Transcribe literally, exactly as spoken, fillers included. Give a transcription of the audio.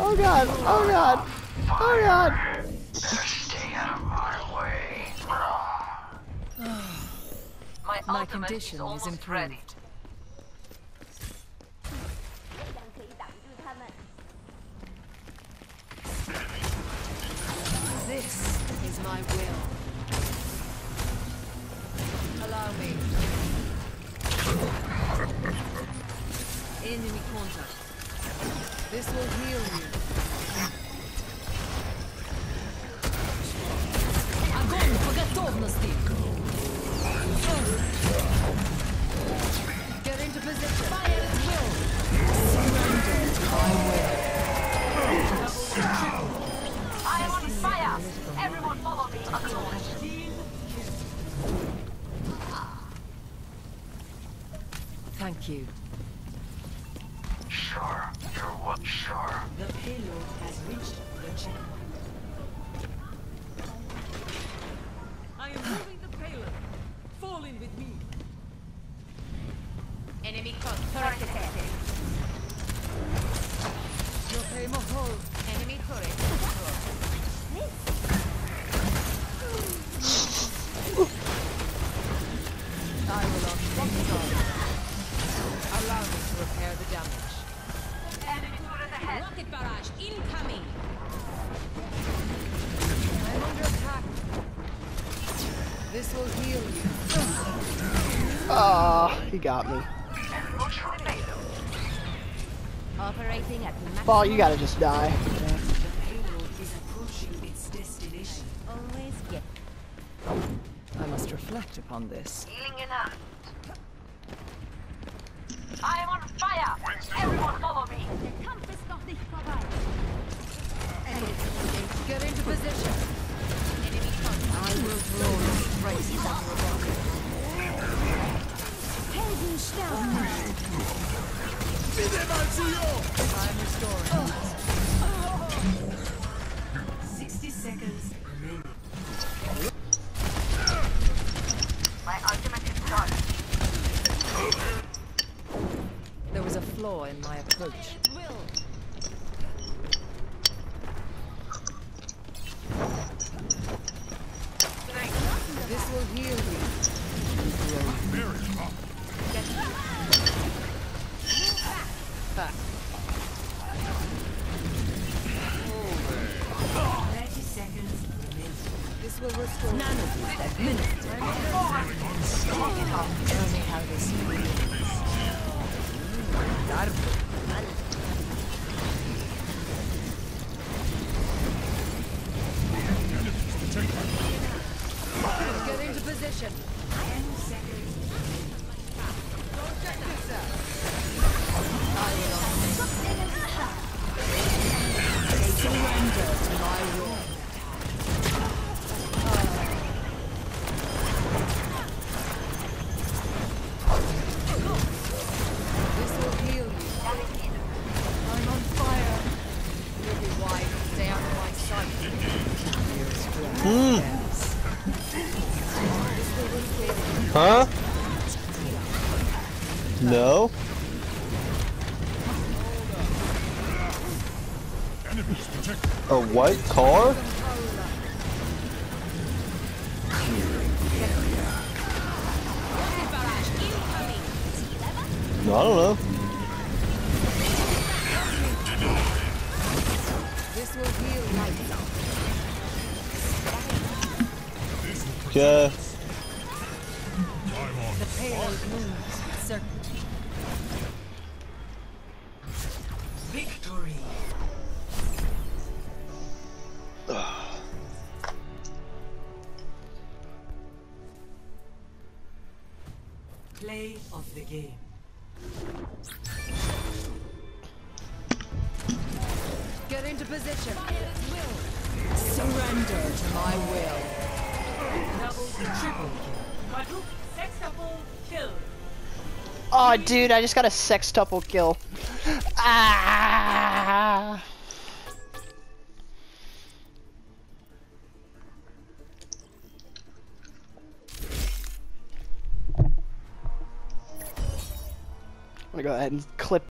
Oh god, oh god, oh god. Stay out of my way. My, My condition is, is improved. Ready. This is my will. Allow me. Enemy contact. This will heal you. Огонь по готовности. Get into position. Fire at will. Surrender to my will. I am on fire. Everyone follow me. Thank you. Sure, you're what? Sure. The payload has reached the checkpoint. I am moving the payload. Fall in with me. Enemy turret detected. Your pay mahol. Enemy turret. I will unlock the gun. Allow me to repair the damage. Enemy turret ahead. Rocket barrage incoming. I'm under attack. This will heal you. Ah, oh, he got me. Operating at max. Ball, you gotta just die. The payload is approaching its destination. Always get. I must reflect upon this. Healing in hand. I am on fire. Everyone follow me. Der Kampf ist noch nicht vorbei. Get into position. Enemy contact. I will throw this race under a rocket. Helden sterben nicht. I'm restoring. Sixty seconds remaining. My ultimate is done. There was a flaw in my approach. This will heal you. Back. Thirty seconds remaining. This will restore. Nanobots administered. Tell me how this feels. Get into position. Ten seconds. Check this out. I will surrender to my will. This will heal you. I'm on fire. You'll be wise and stay out of my sight. Hmm. This will repair you. Huh? No. A white car? No, I don't know. This will heal life. Okay. The payload moves with certainty. Victory. Play of the game. Get into position. Surrender to my will. Double triple kill. Sextuple kill. Oh, dude, I just got a sextuple kill. Ah! I'm gonna go ahead and clip